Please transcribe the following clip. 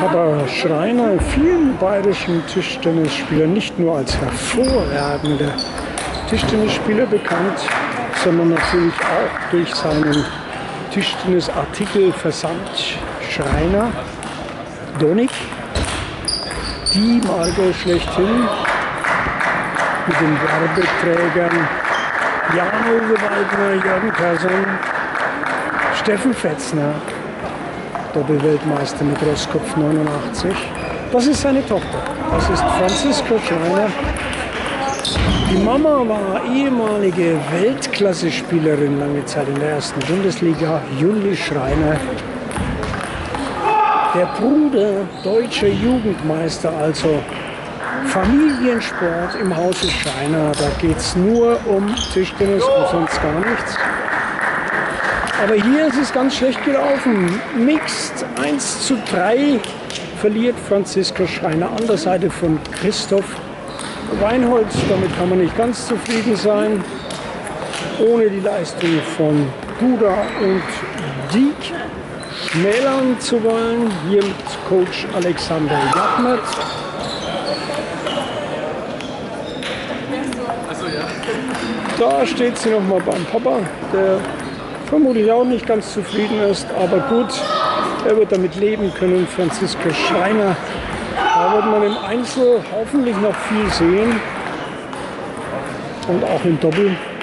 aber Schreiner vielen bayerischen Tischtennisspielern nicht nur als hervorragender Tischtennisspieler bekannt, sondern natürlich auch durch seinen Tischtennisartikelversand Schreiner, Donig, die Marke schlechthin, mit den Werbeträgern Jan-Uwe Waldner, Jürgen Persson, Steffen Fetzner, Doppelweltmeister mit Rosskopf 89. Das ist seine Tochter. Das ist Franziska Schreiner. Die Mama war ehemalige Weltklasse-Spielerin lange Zeit in der ersten Bundesliga, Julli Schreiner. Der Bruder deutscher Jugendmeister, also Familiensport im Hause Schreiner. Da geht es nur um Tischtennis und sonst gar nichts. Aber hier ist es ganz schlecht gelaufen. Mixed 1:3 verliert Franziska Schreiner an der Seite von Christoph Weinholz. Damit kann man nicht ganz zufrieden sein. Ohne die Leistung von Duda und Dieck schmälern zu wollen. Hier mit Coach Alexander Jagmert. Da steht sie noch mal beim Papa, der vermutlich auch nicht ganz zufrieden ist, aber gut, er wird damit leben können. Franziska Schreiner, da wird man im Einzel hoffentlich noch viel sehen und auch im Doppel.